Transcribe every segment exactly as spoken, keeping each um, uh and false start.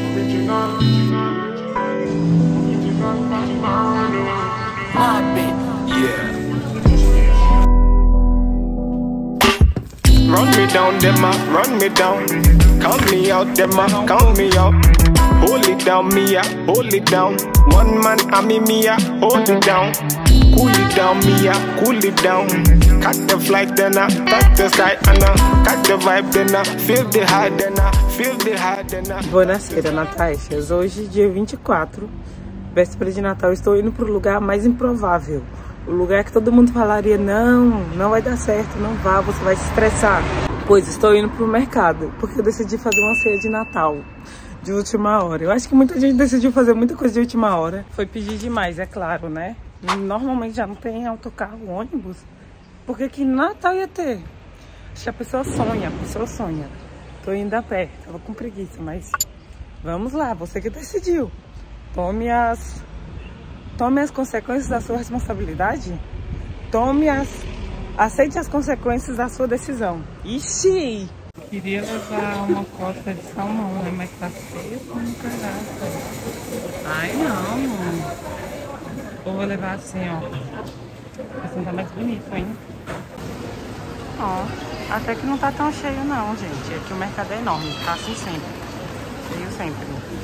Run me down, them a run me down. Count me out, them a count me out. Hold it down, me a hold it down. One man, I me me a hold it down. Cool it down, me a cool it down. Catch the flight, then I touch the sky, and I catch the vibe, then I feel the high, then I feel the high, then I. Buonasera, Natasha. Hoje, dia vinte e quatro, véspera de Natal, estou indo pro lugar mais improvável. O lugar que todo mundo falaria, não, não vai dar certo, não vá, você vai se estressar. Pois estou indo pro mercado, porque eu decidi fazer uma ceia de Natal de última hora. Eu acho que muita gente decidiu fazer muita coisa de última hora. Foi pedir demais, é claro, né? Normalmente já não tem autocarro, ônibus. Porque que Natal ia ter? Acho que a pessoa sonha, a pessoa sonha. Tô indo a pé, tava com preguiça, mas vamos lá, você que decidiu. Tome as... Tome as consequências da sua responsabilidade. Tome as... Aceite as consequências da sua decisão. Ixi! Queria levar uma costa de salmão, né? Mas tá feio como caraca. Ai, não. Ou vou levar assim, ó. Assim tá mais bonito, hein? Ó, até que não tá tão cheio não, gente. Aqui o mercado é enorme, tá assim sempre. Cheio sempre.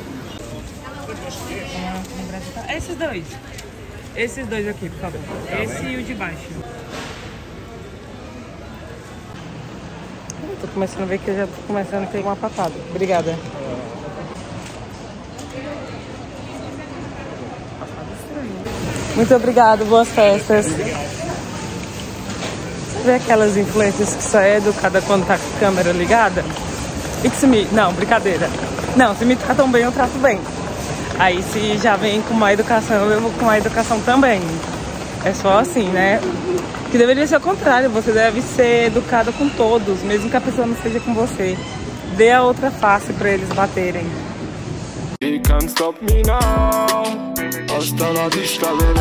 É, esses dois. Esses dois aqui, por favor. Esse e o de baixo. Eu tô começando a ver que eu já tô começando a pegar uma patada. Obrigada. Muito obrigada, boas festas. Você vê aquelas influências que só é educada quando tá com a câmera ligada? E que se me... Não, brincadeira. Não, se me tratam bem, eu trato bem. Aí se já vem com uma educação, eu vou com uma educação também. É só assim, né? Que deveria ser o contrário, você deve ser educado com todos, mesmo que a pessoa não seja com você. Dê a outra face pra eles baterem. You can't stop me now. Hasta la vista, baby.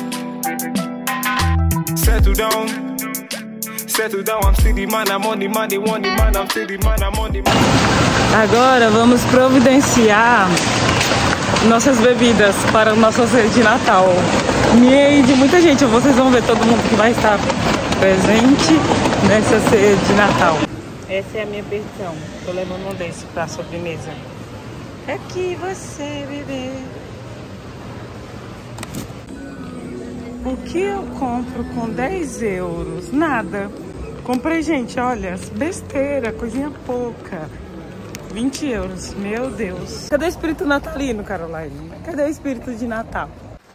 Settle down. Settle down, I'm still the man, I'm on the man, they want the man, I'm still the man, I'm on the man. Agora vamos providenciar nossas bebidas para o nosso ceia de Natal. E de muita gente, vocês vão ver todo mundo que vai estar presente nessa ceia de Natal. Essa é a minha versão. Tô levando um desse para sobremesa. É que você, bebê. O que eu compro com dez euros? Nada. Comprei, gente, olha, besteira, coisinha pouca. vinte euros, meu Deus. Cadê o espírito natalino, Caroline? Cadê o espírito de Natal?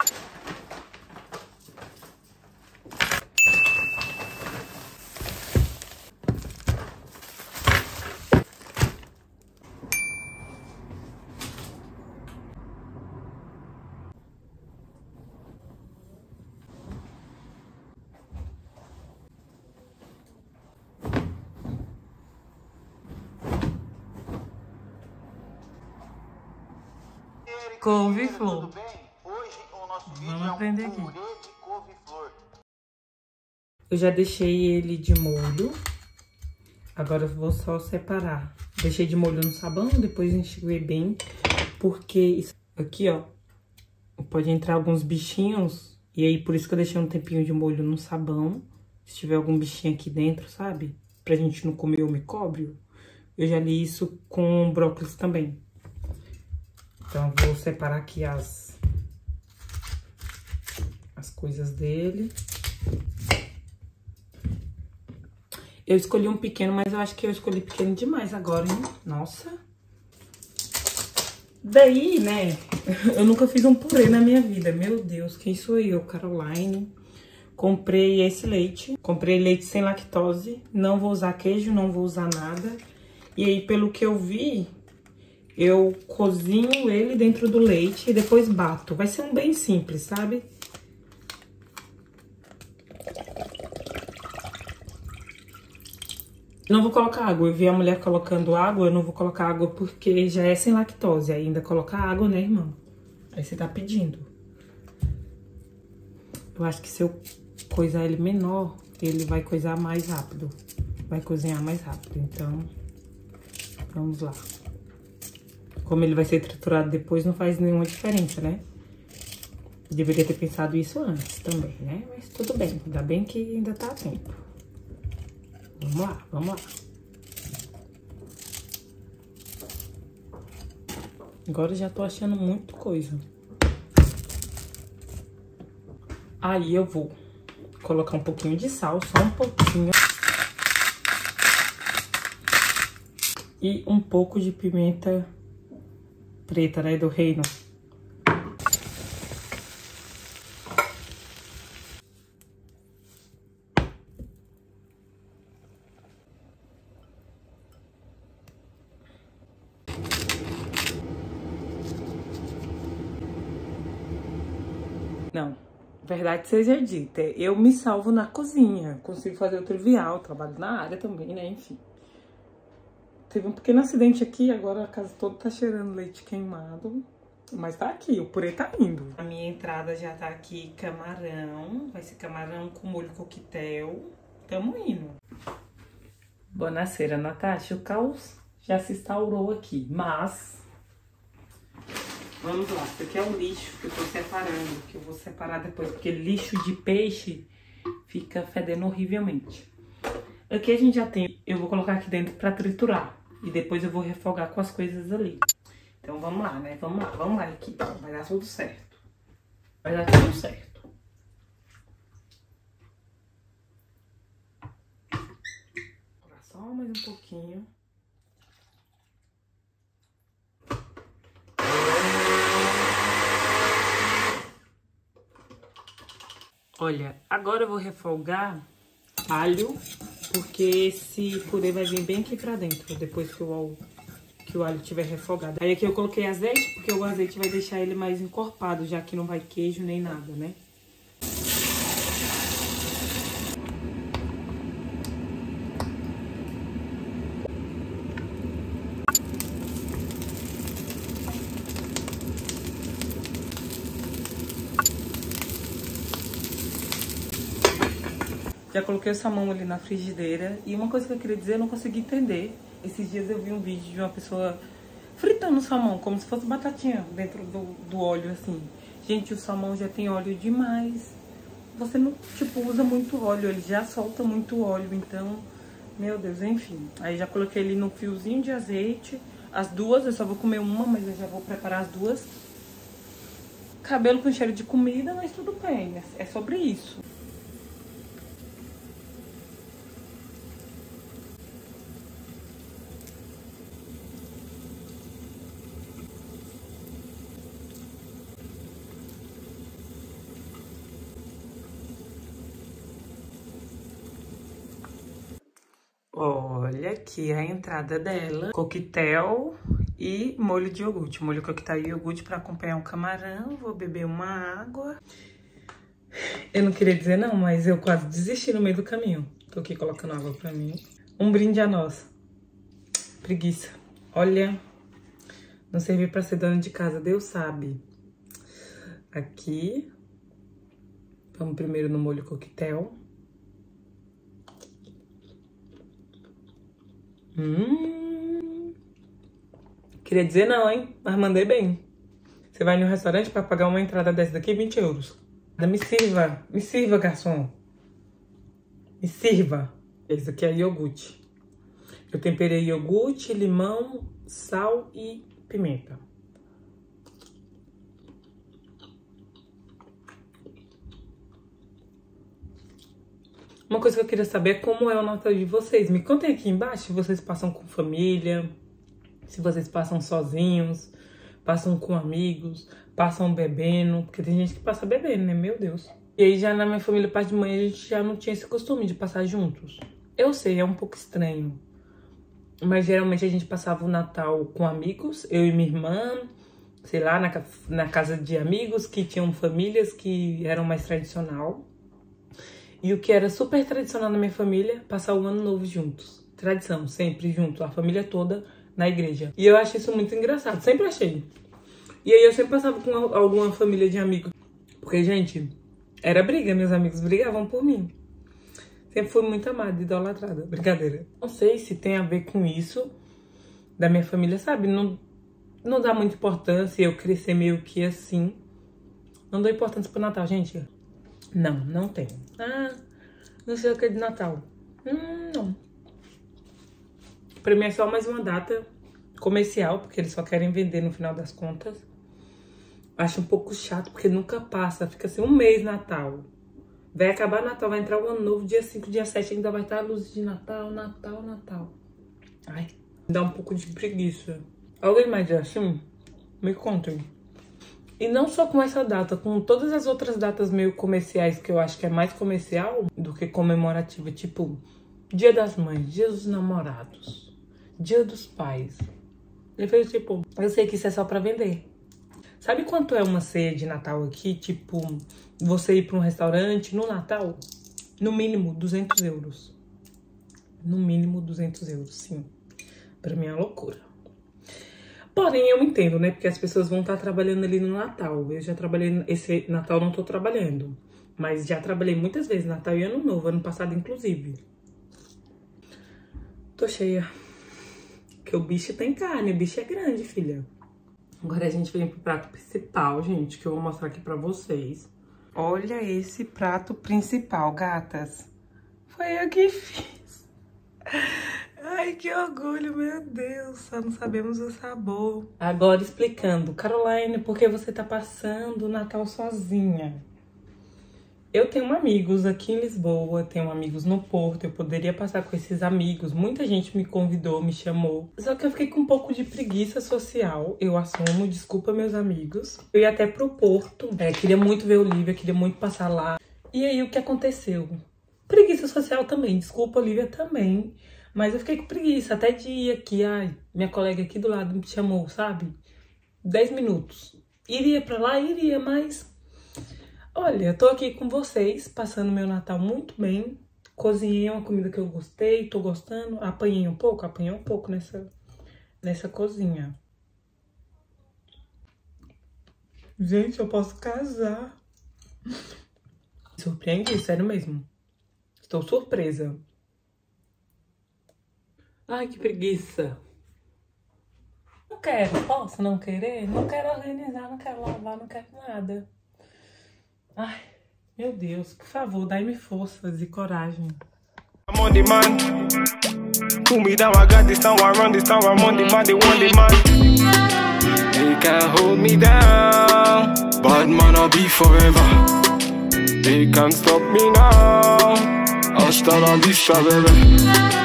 Couve-flor. Vamos aprender aqui. Eu já deixei ele de molho. Agora eu vou só separar. Deixei de molho no sabão, depois enxuguei bem. Porque isso aqui, ó, pode entrar alguns bichinhos. E aí, por isso que eu deixei um tempinho de molho no sabão. Se tiver algum bichinho aqui dentro, sabe? Pra gente não comer o micóbrio. Eu já li isso com brócolis também. Então, vou separar aqui as, as coisas dele. Eu escolhi um pequeno, mas eu acho que eu escolhi pequeno demais agora, hein? Nossa! Daí, né, eu nunca fiz um purê na minha vida. Meu Deus, quem sou eu, Caroline? Comprei esse leite. Comprei leite sem lactose. Não vou usar queijo, não vou usar nada. E aí, pelo que eu vi... Eu cozinho ele dentro do leite e depois bato. Vai ser um bem simples, sabe? Não vou colocar água. Eu vi a mulher colocando água, eu não vou colocar água porque já é sem lactose. Ainda colocar água, né, irmão? Aí você tá pedindo. Eu acho que se eu coisar ele menor, ele vai coisar mais rápido. Vai cozinhar mais rápido, então... Vamos lá. Como ele vai ser triturado depois, não faz nenhuma diferença, né? Deveria ter pensado isso antes também, né? Mas tudo bem, ainda bem que ainda tá a tempo. Vamos lá, vamos lá. Agora eu já tô achando muita coisa. Aí eu vou colocar um pouquinho de sal, só um pouquinho. E um pouco de pimenta preta, né, do reino. Não, verdade seja dita, eu me salvo na cozinha, consigo fazer o trivial, trabalho na área também, né, enfim. Teve um pequeno acidente aqui, agora a casa toda tá cheirando leite queimado, mas tá aqui, o purê tá indo. A minha entrada já tá aqui, camarão, vai ser camarão com molho coquetel, tamo indo. Bonaceira, Natasha, o caos já se instaurou aqui, mas... Vamos lá, isso aqui é o lixo que eu tô separando, que eu vou separar depois, porque lixo de peixe fica fedendo horrivelmente. Aqui a gente já tem, eu vou colocar aqui dentro pra triturar, e depois eu vou refogar com as coisas ali. Então vamos lá, né? Vamos lá, vamos lá, aqui, vai dar tudo certo. Vai dar tudo certo. Vou colocar só mais um pouquinho. Olha, agora eu vou refogar alho, porque esse purê vai vir bem aqui pra dentro, depois que o, que o alho tiver refogado. Aí aqui eu coloquei azeite, porque o azeite vai deixar ele mais encorpado, já que não vai queijo nem nada, né? Já coloquei o salmão ali na frigideira. E uma coisa que eu queria dizer, eu não consegui entender. Esses dias eu vi um vídeo de uma pessoa fritando o salmão, como se fosse batatinha dentro do, do óleo, assim. Gente, o salmão já tem óleo demais. Você não, tipo, usa muito óleo, ele já solta muito óleo, então... Meu Deus, enfim. Aí já coloquei ele num fiozinho de azeite. As duas, eu só vou comer uma, mas eu já vou preparar as duas. Cabelo com cheiro de comida, mas tudo bem, é sobre isso. Olha aqui a entrada dela, coquetel e molho de iogurte. Molho coquetel e iogurte para acompanhar o camarão. Vou beber uma água. Eu não queria dizer não, mas eu quase desisti no meio do caminho. Tô aqui colocando água pra mim. Um brinde a nós. Preguiça. Olha, não servi pra ser dona de casa, Deus sabe. Aqui. Vamos primeiro no molho coquetel. Hum. Queria dizer não, hein? Mas mandei bem. Você vai no restaurante pra pagar uma entrada dessa daqui, vinte euros. Me sirva, me sirva, garçom. Me sirva. Esse aqui é iogurte. Eu temperei iogurte, limão, sal e pimenta. Uma coisa que eu queria saber é como é o Natal de vocês. Me contem aqui embaixo se vocês passam com família, se vocês passam sozinhos, passam com amigos, passam bebendo, porque tem gente que passa bebendo, né? Meu Deus. E aí já na minha família, parte de mãe, a gente já não tinha esse costume de passar juntos. Eu sei, é um pouco estranho. Mas geralmente a gente passava o Natal com amigos, eu e minha irmã, sei lá, na, na casa de amigos que tinham famílias que eram mais tradicional. E o que era super tradicional na minha família, passar o ano novo juntos. Tradição, sempre juntos, a família toda na igreja. E eu acho isso muito engraçado, sempre achei. E aí eu sempre passava com alguma família de amigos. Porque, gente, era briga, meus amigos brigavam por mim. Sempre fui muito amada, idolatrada, brincadeira. Não sei se tem a ver com isso, da minha família, sabe? Não, não dá muita importância, eu crescer meio que assim. Não dou importância pro Natal, gente. Não, não tem. Ah, não sei o que é de Natal. Hum, não. Pra mim é só mais uma data comercial, porque eles só querem vender no final das contas. Acho um pouco chato, porque nunca passa. Fica assim, um mês Natal. Vai acabar Natal, vai entrar o ano novo, dia cinco, dia sete, ainda vai estar a luz de Natal, Natal, Natal. Ai, dá um pouco de preguiça. Alguém mais é assim? Me contem. E não só com essa data, com todas as outras datas meio comerciais, que eu acho que é mais comercial do que comemorativa. Tipo, Dia das Mães, Dia dos Namorados, Dia dos Pais. Eu falei, tipo, eu sei que isso é só pra vender. Sabe quanto é uma ceia de Natal aqui? Tipo, você ir pra um restaurante no Natal? No mínimo, duzentos euros. No mínimo, duzentos euros, sim. Pra mim é uma loucura. Porém, eu entendo, né? Porque as pessoas vão estar trabalhando ali no Natal. Eu já trabalhei... Esse Natal não tô trabalhando. Mas já trabalhei muitas vezes, Natal e Ano Novo. Ano passado, inclusive. Tô cheia. Porque o bicho tem carne. O bicho é grande, filha. Agora a gente vem pro prato principal, gente. Que eu vou mostrar aqui pra vocês. Olha esse prato principal, gatas. Foi eu que fiz. Ai, que orgulho, meu Deus. Só não sabemos o sabor. Agora explicando. Caroline, por que você tá passando o Natal sozinha? Eu tenho amigos aqui em Lisboa, tenho amigos no Porto. Eu poderia passar com esses amigos. Muita gente me convidou, me chamou. Só que eu fiquei com um pouco de preguiça social. Eu assumo, desculpa meus amigos. Eu ia até pro Porto. É, queria muito ver Olivia, queria muito passar lá. E aí, o que aconteceu? Preguiça social também. Desculpa, Olivia, também. Mas eu fiquei com preguiça. Até dia que, ai, minha colega aqui do lado me chamou, sabe? Dez minutos. Iria pra lá? Iria, mas... Olha, eu tô aqui com vocês, passando meu Natal muito bem. Cozinhei uma comida que eu gostei, tô gostando. Apanhei um pouco? Apanhei um pouco nessa, nessa cozinha. Gente, eu posso casar. Surpreendi, sério mesmo. Estou surpresa. Ai, que preguiça. Não quero, posso não querer? Não quero organizar, não quero lavar, não quero nada. Ai, meu Deus, por favor, dai-me forças e coragem. I'm on the man. Pull me down, I got this town, I run this town, I'm on the man, they want the man. They can't hold me down, bad man I'll be forever. They can't stop me now, hasta la vista, baby.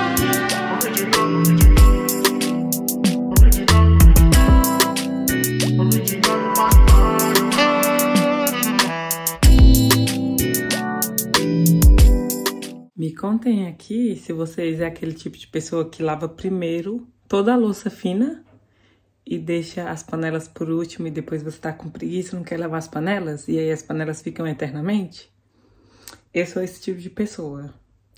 Me contem aqui se vocês é aquele tipo de pessoa que lava primeiro toda a louça fina e deixa as panelas por último e depois você tá com preguiça, não quer lavar as panelas e aí as panelas ficam eternamente. Eu sou esse tipo de pessoa.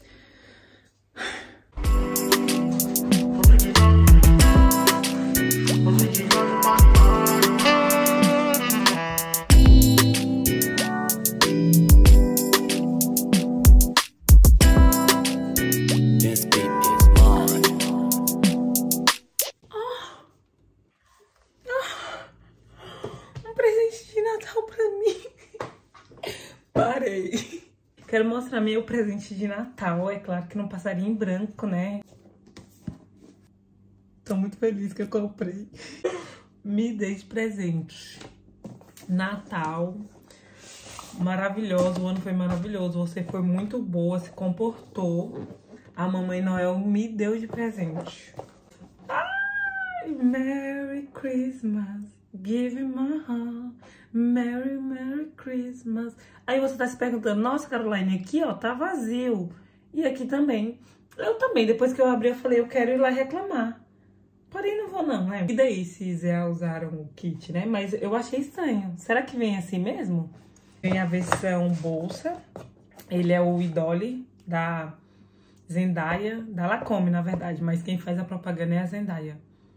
Parei. Quero mostrar meu presente de Natal. É claro que não passaria em branco, né? Tô muito feliz que eu comprei. Me dei de presente. Natal. Maravilhoso. O ano foi maravilhoso. Você foi muito boa, se comportou. A Mamãe Noel me deu de presente. Ai, Merry Christmas. Give my heart, Merry, Merry Christmas. Aí você tá se perguntando, nossa, Caroline, aqui, ó, tá vazio. E aqui também. Eu também, depois que eu abri, eu falei, eu quero ir lá reclamar. Porém, não vou não, né? E daí, se já usaram o kit, né? Mas eu achei estranho. Será que vem assim mesmo? Vem a versão bolsa. Ele é o Idole da Zendaya, da Lacoste, na verdade. Mas quem faz a propaganda é a Zendaya.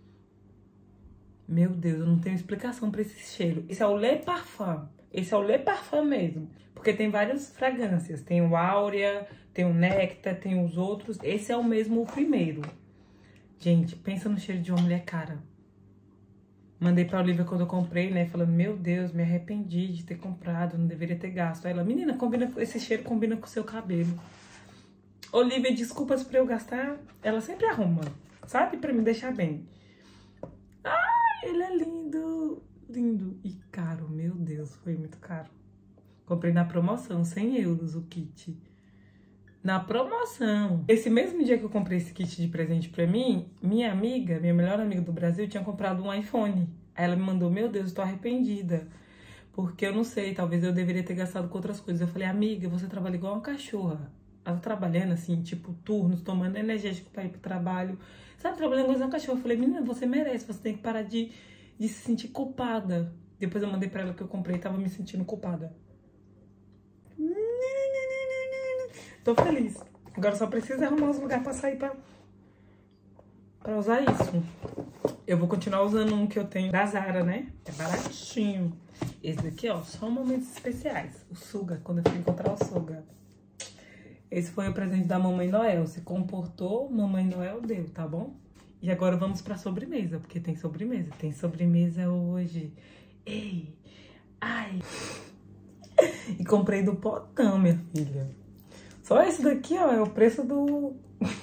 Meu Deus, eu não tenho explicação pra esse cheiro. Esse é o Le Parfum. Esse é o Le Parfum mesmo. Porque tem várias fragrâncias. Tem o Áurea, tem o Nectar, tem os outros. Esse é o mesmo, o primeiro. Gente, pensa no cheiro de uma mulher cara. Mandei pra Olivia quando eu comprei, né? Falando, meu Deus, me arrependi de ter comprado, não deveria ter gasto. Aí ela, menina, combina, esse cheiro combina com o seu cabelo. Olivia, desculpas por eu gastar. Ela sempre arruma, sabe? Pra me deixar bem. Ai, ele é lindo. Lindo e caro, meu Deus, foi muito caro. Comprei na promoção, cem euros o kit. Na promoção. Esse mesmo dia que eu comprei esse kit de presente pra mim, minha amiga, minha melhor amiga do Brasil, tinha comprado um iPhone. Aí ela me mandou, meu Deus, eu tô arrependida. Porque eu não sei, talvez eu deveria ter gastado com outras coisas. Eu falei, amiga, você trabalha igual uma cachorra. Ela tá trabalhando assim, tipo, turnos, tomando energético pra ir pro trabalho. Sabe, trabalhando igual uma cachorra. Eu falei, menina, você merece, você tem que parar de, de se sentir culpada. Depois eu mandei pra ela que eu comprei e tava me sentindo culpada. Tô feliz. Agora só preciso arrumar uns lugares pra sair pra, pra usar isso. Eu vou continuar usando um que eu tenho da Zara, né? É baratinho. Esse daqui, ó, só momentos especiais. O Suga, quando eu fui encontrar o Suga. Esse foi o presente da Mamãe Noel. Se comportou, Mamãe Noel deu, tá bom? E agora vamos pra sobremesa, porque tem sobremesa. Tem sobremesa hoje. Ei! Ai! E comprei do potão, minha filha. Só esse daqui, ó, é o preço do,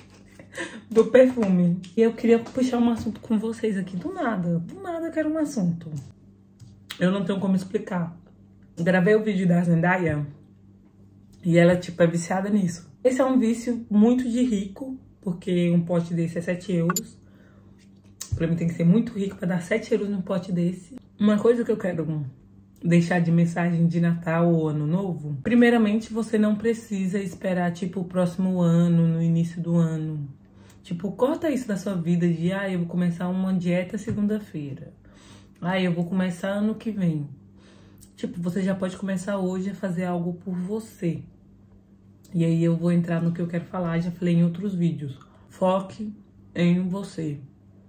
do perfume. E eu queria puxar um assunto com vocês aqui, do nada. Do nada eu quero um assunto. Eu não tenho como explicar. Gravei o vídeo da Zendaya e ela, tipo, é viciada nisso. Esse é um vício muito de rico, porque um pote desse é sete euros. Pra mim tem que ser muito rico pra dar sete euros num pote desse. Uma coisa que eu quero deixar de mensagem de Natal ou Ano Novo. Primeiramente, você não precisa esperar, tipo, o próximo ano, no início do ano. Tipo, corta isso da sua vida de, ah, eu vou começar uma dieta segunda-feira. Ah, eu vou começar ano que vem. Tipo, você já pode começar hoje a fazer algo por você. E aí eu vou entrar no que eu quero falar, já falei em outros vídeos. Foque em você.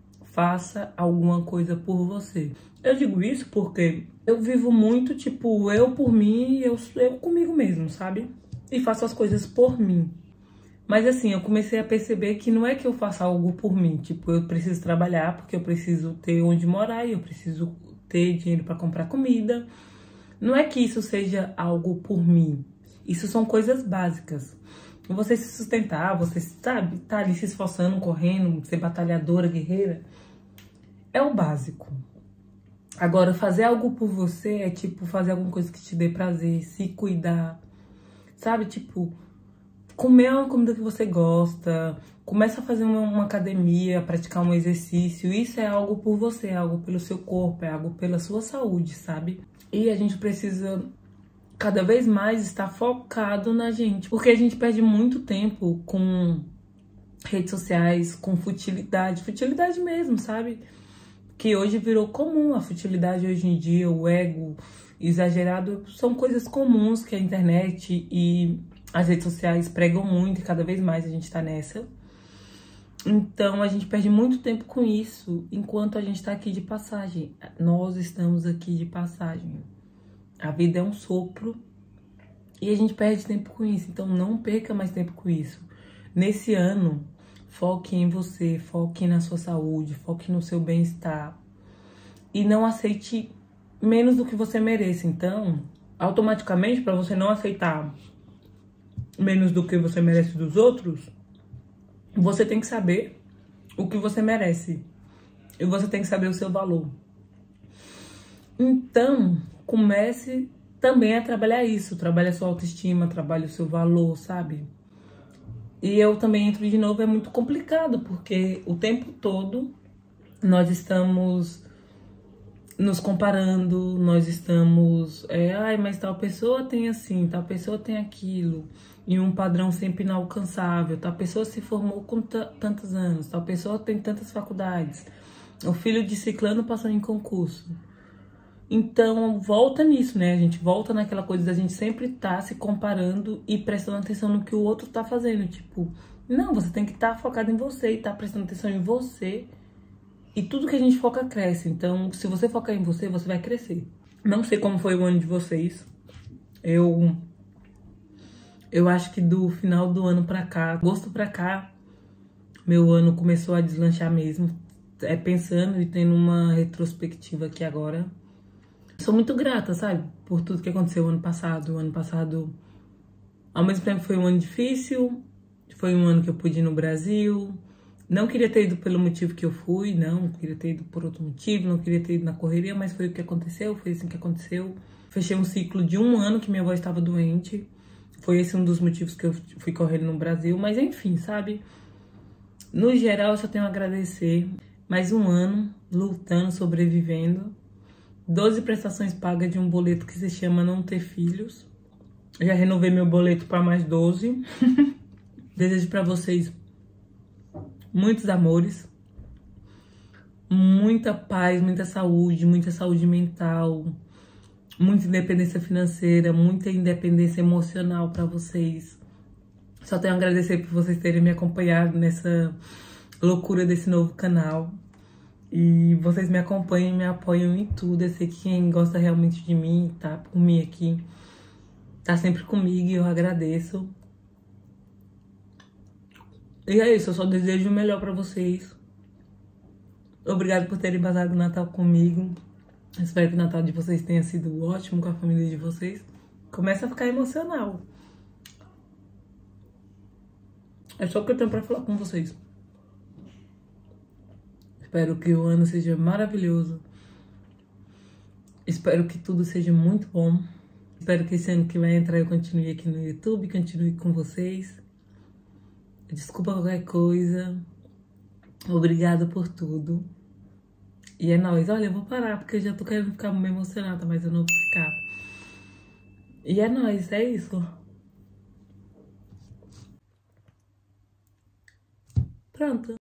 Faça alguma coisa por você. Eu digo isso porque eu vivo muito, tipo, eu por mim, eu, eu comigo mesmo, sabe? E faço as coisas por mim. Mas assim, eu comecei a perceber que não é que eu faça algo por mim. Tipo, eu preciso trabalhar porque eu preciso ter onde morar e eu preciso ter dinheiro pra comprar comida. Não é que isso seja algo por mim. Isso são coisas básicas. Você se sustentar, você, sabe, tá ali se esforçando, correndo, ser batalhadora, guerreira. É o básico. Agora, fazer algo por você é, tipo, fazer alguma coisa que te dê prazer, se cuidar, sabe? Tipo, comer uma comida que você gosta, começa a fazer uma, uma academia, praticar um exercício. Isso é algo por você, é algo pelo seu corpo, é algo pela sua saúde, sabe? E a gente precisa cada vez mais estar focado na gente, porque a gente perde muito tempo com redes sociais, com futilidade, futilidade mesmo, sabe? Que hoje virou comum, a futilidade hoje em dia, o ego exagerado, são coisas comuns que a internet e as redes sociais pregam muito e cada vez mais a gente tá nessa. Então a gente perde muito tempo com isso, enquanto a gente tá aqui de passagem. Nós estamos aqui de passagem. A vida é um sopro e a gente perde tempo com isso, então não perca mais tempo com isso. Nesse ano, foque em você, foque na sua saúde, foque no seu bem-estar. E não aceite menos do que você merece. Então, automaticamente, para você não aceitar menos do que você merece dos outros, você tem que saber o que você merece. E você tem que saber o seu valor. Então, comece também a trabalhar isso. Trabalhe a sua autoestima, trabalhe o seu valor, sabe? E eu também entro de novo, é muito complicado, porque o tempo todo nós estamos nos comparando, nós estamos... É, ai, mas tal pessoa tem assim, tal pessoa tem aquilo, e um padrão sempre inalcançável, tal pessoa se formou com tantos anos, tal pessoa tem tantas faculdades, o filho de ciclano passou em concurso. Então, volta nisso, né? A gente volta naquela coisa da gente sempre estar tá se comparando e prestando atenção no que o outro tá fazendo. Tipo, não, você tem que estar tá focado em você e estar tá prestando atenção em você. E tudo que a gente foca cresce. Então, se você focar em você, você vai crescer. Não sei como foi o ano de vocês. Eu... Eu acho que do final do ano pra cá, agosto pra cá, meu ano começou a deslanchar mesmo. é, pensando e tendo uma retrospectiva aqui agora. Sou muito grata, sabe? Por tudo que aconteceu ano passado. O ano passado, ao mesmo tempo, foi um ano difícil. Foi um ano que eu pude ir no Brasil. Não queria ter ido pelo motivo que eu fui, não. Queria ter ido por outro motivo, não queria ter ido na correria, mas foi o que aconteceu, foi assim que aconteceu. Fechei um ciclo de um ano que minha avó estava doente. Foi esse um dos motivos que eu fui correndo no Brasil. Mas enfim, sabe? No geral, eu só tenho a agradecer. Mais um ano lutando, sobrevivendo. doze prestações pagas de um boleto que se chama Não Ter Filhos. Já renovei meu boleto para mais doze. Desejo para vocês muitos amores, muita paz, muita saúde, muita saúde mental, muita independência financeira, muita independência emocional para vocês. Só tenho a agradecer por vocês terem me acompanhado nessa loucura desse novo canal. E vocês me acompanham, me apoiam em tudo. Eu sei que quem gosta realmente de mim, tá por mim aqui, tá sempre comigo e eu agradeço. E é isso, eu só desejo o melhor pra vocês. Obrigado por terem passado o Natal comigo. Espero que o Natal de vocês tenha sido ótimo com a família de vocês. Começa a ficar emocional. É só o que eu tenho pra falar com vocês. Espero que o ano seja maravilhoso. Espero que tudo seja muito bom. Espero que esse ano que vai entrar eu continue aqui no YouTube, continue com vocês. Desculpa qualquer coisa. Obrigada por tudo. E é nóis. Olha, eu vou parar porque eu já tô querendo ficar meio emocionada, mas eu não vou ficar. E é nóis, é isso. Pronto.